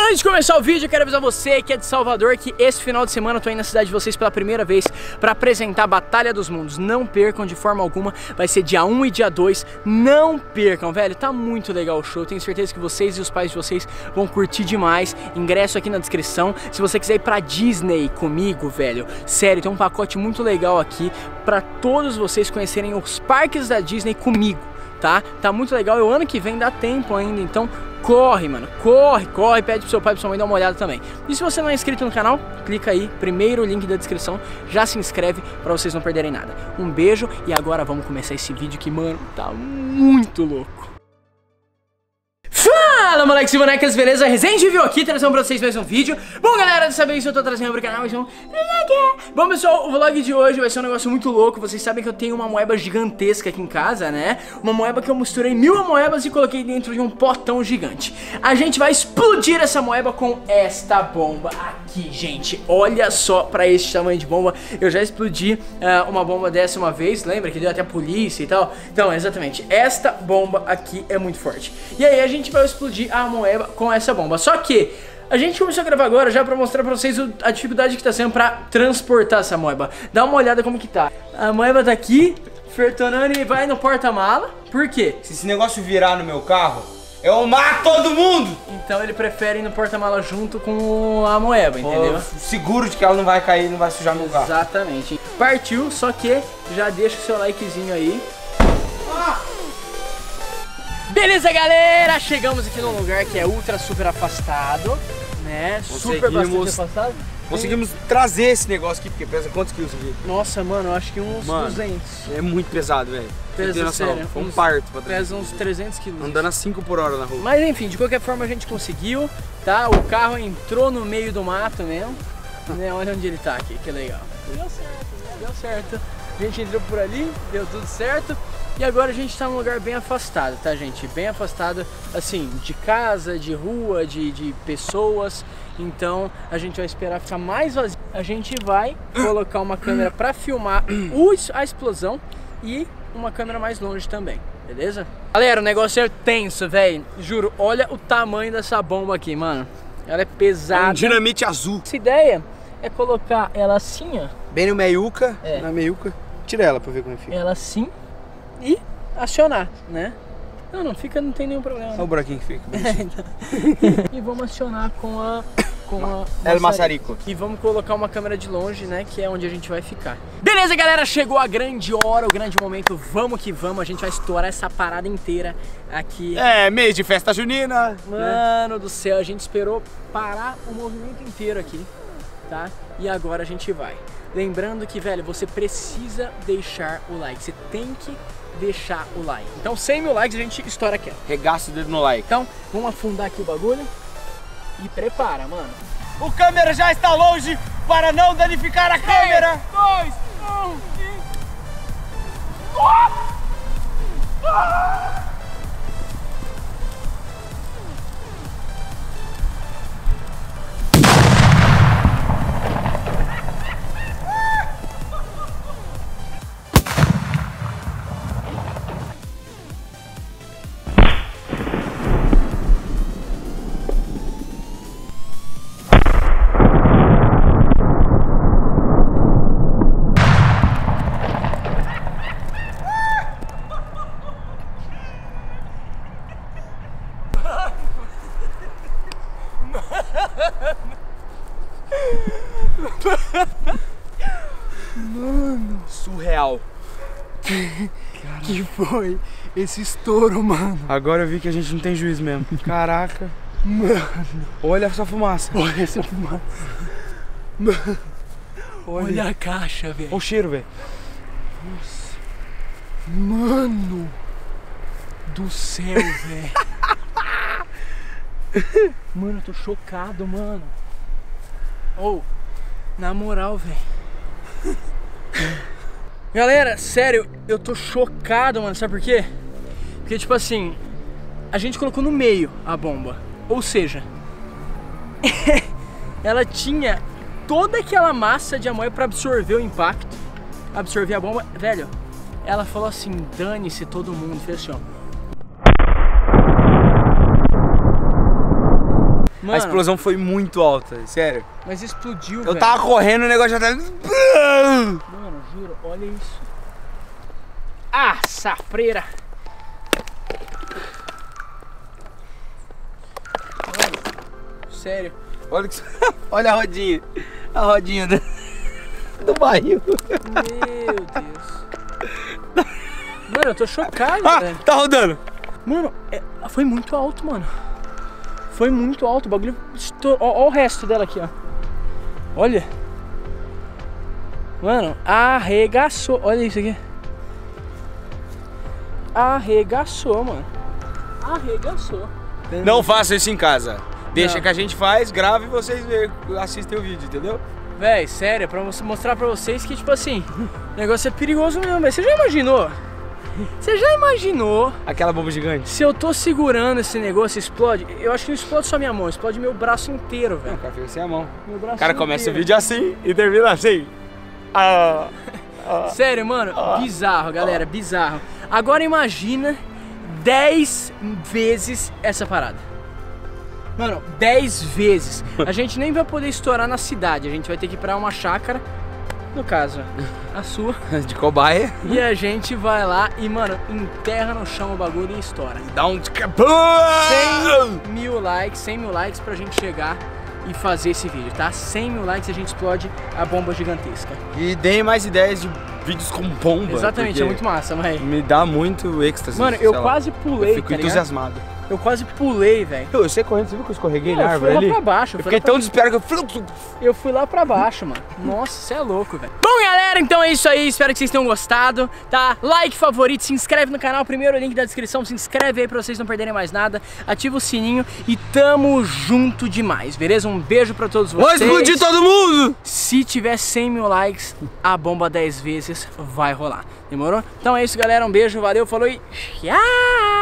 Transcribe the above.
Antes de começar o vídeo, eu quero avisar você que é de Salvador que esse final de semana eu tô aí na cidade de vocês pela primeira vez pra apresentar a Batalha dos Mundos. Não percam de forma alguma, vai ser dia 1 e dia 2, não percam, velho, tá muito legal o show. Tenho certeza que vocês e os pais de vocês vão curtir demais. Ingresso aqui na descrição. Se você quiser ir pra Disney comigo, velho, sério, tem um pacote muito legal aqui pra todos vocês conhecerem os parques da Disney comigo, tá? Tá muito legal, e o ano que vem dá tempo ainda, então corre, mano, corre, pede pro seu pai e pro sua mãe dar uma olhada também. E se você não é inscrito no canal, clica aí, primeiro link da descrição, já se inscreve pra vocês não perderem nada. Um beijo e agora vamos começar esse vídeo que, mano, tá muito louco. Fala, moleques e bonecas, beleza? Resende viu aqui, trazendo pra vocês mais um vídeo. Bom, galera, dessa vez eu tô trazendo pro canal mais um... Bom, pessoal, o vlog de hoje vai ser um negócio muito louco. Vocês sabem que eu tenho uma moeba gigantesca aqui em casa, né? Uma moeba que eu misturei 1000 amoebas e coloquei dentro de um potão gigante. A gente vai explodir essa moeba com esta bomba aqui, gente. Olha só pra esse tamanho de bomba. Eu já explodi uma bomba dessa uma vez, lembra? Que deu até a polícia e tal. Então, exatamente, esta bomba aqui é muito forte. E aí a gente vai explodir a moeba com essa bomba. Só que a gente começou a gravar agora já pra mostrar pra vocês a dificuldade que tá sendo pra transportar essa moeba. Dá uma olhada como que tá. A moeba tá aqui, fertonando e vai no porta-mala. Por quê? Se esse negócio virar no meu carro, eu mato todo mundo! Então ele prefere ir no porta-mala junto com a moeba, entendeu? Seguro de que ela não vai cair, não vai sujar meu carro. Exatamente. Partiu, só que já deixa o seu likezinho aí. Beleza, galera, chegamos aqui num lugar que é ultra super afastado, né? Super bastante afastado. Conseguimos trazer esse negócio aqui, porque pesa quantos quilos aqui? Nossa, mano, eu acho que uns 200. É muito pesado, velho. Pesa, sério, foi um parto pra trazer. Pesa uns 300 quilos. Andando a 5 por hora na rua. Mas enfim, de qualquer forma a gente conseguiu, tá? O carro entrou no meio do mato mesmo, né? Olha onde ele tá aqui, que legal. Deu certo, né? Deu certo. A gente entrou por ali, deu tudo certo. E agora a gente tá num lugar bem afastado, tá, gente? Bem afastado, assim, de casa, de rua, de pessoas. Então a gente vai esperar ficar mais vazio. A gente vai colocar uma câmera pra filmar a explosão e uma câmera mais longe também, beleza? Galera, o negócio é tenso, velho. Juro, olha o tamanho dessa bomba aqui, mano. Ela é pesada. É um dinamite azul. Essa ideia é colocar ela assim, ó. Bem no meiuca, na meiuca. Tira ela pra ver como fica. Ela assim e acionar, né? Não fica, não tem nenhum problema. Olha o buraquinho que fica. E vamos acionar com a maçarico. E vamos colocar uma câmera de longe, né? Que é onde a gente vai ficar. Beleza, galera, chegou a grande hora, o grande momento. Vamos que vamos, a gente vai estourar essa parada inteira aqui. É, mês de festa junina. Mano do céu, a gente esperou parar o movimento inteiro aqui, tá? E agora a gente vai. Lembrando que, velho, você precisa deixar o like. Você tem que deixar o like. Então 100 mil likes a gente estoura aqui, ó. Regaça o dedo no like. Então vamos afundar aqui o bagulho e prepara, mano. O câmera já está longe para não danificar a câmera. 3, 2, 1 e... Mano, surreal. Que foi esse estouro, mano? Agora eu vi que a gente não tem juízo mesmo. Caraca. Mano. Olha essa fumaça. Olha essa fumaça. Mano. Olha a caixa, velho. Olha o cheiro, velho. Nossa. Mano do céu, velho. Mano, eu tô chocado, mano. Na moral, velho. Galera, sério, eu tô chocado, mano. Sabe por quê? Porque, tipo assim, a gente colocou no meio a bomba. Ou seja, ela tinha toda aquela massa de amoia pra absorver o impacto, absorver a bomba. Velho, ela falou assim, dane-se todo mundo, fez assim, ó. Mano, a explosão foi muito alta, sério. Mas explodiu, Eu velho. tava correndo, o negócio já tava... Mano, juro, olha isso. Ah, safreira. Mano, sério. Olha, olha a rodinha. A rodinha do barril. Meu Deus. Mano, eu tô chocado, velho. Tá rodando. Mano, foi muito alto, mano. Foi muito alto, o bagulho estourou. Ó o resto dela aqui, ó. Olha. Mano, arregaçou. Olha isso aqui. Arregaçou, mano. Arregaçou. Não faça isso em casa. Deixa Não. que a gente faz, grava e vocês assistem o vídeo, entendeu? Véi, sério, é pra mostrar pra vocês que, tipo assim, o negócio é perigoso mesmo, velho. Você já imaginou? Você já imaginou Aquela bomba gigante. se eu tô segurando esse negócio e explode? Eu acho que não explode só minha mão, explode meu braço inteiro, velho. Não, cara, fica sem a mão. Meu braço O cara começa o inteiro. vídeo assim e termina assim. Sério, mano, bizarro, galera, bizarro. Agora imagina 10 vezes essa parada. Mano, 10 vezes. A gente nem vai poder estourar na cidade, a gente vai ter que ir pra uma chácara, no caso, a sua. De cobaia. E a gente vai lá e, mano, enterra no chão o bagulho e estoura. Dá um... 100 mil likes pra gente chegar e fazer esse vídeo, tá? 100 mil likes e a gente explode a bomba gigantesca. E deem mais ideias de vídeos com bomba. Exatamente, porque é muito massa, mas... Me dá muito êxtase. Mano, eu sei lá. quase pulei, Eu fico tá ligado? entusiasmado. Eu quase pulei, velho. Eu sei correndo, você viu que eu escorreguei na Eu fui árvore lá ali? pra baixo. Eu fiquei tão desesperado que Eu fui lá pra baixo, mano. Nossa, você é louco, velho. Bom, galera, então é isso aí. Espero que vocês tenham gostado, tá? Like, favorito, se inscreve no canal. Primeiro link da descrição. Se inscreve aí pra vocês não perderem mais nada. Ativa o sininho e tamo junto demais, beleza? Um beijo pra todos vocês. Vou explodir todo mundo! Se tiver 100 mil likes, a bomba 10 vezes vai rolar. Demorou? Então é isso, galera. Um beijo, valeu, falou e tchau!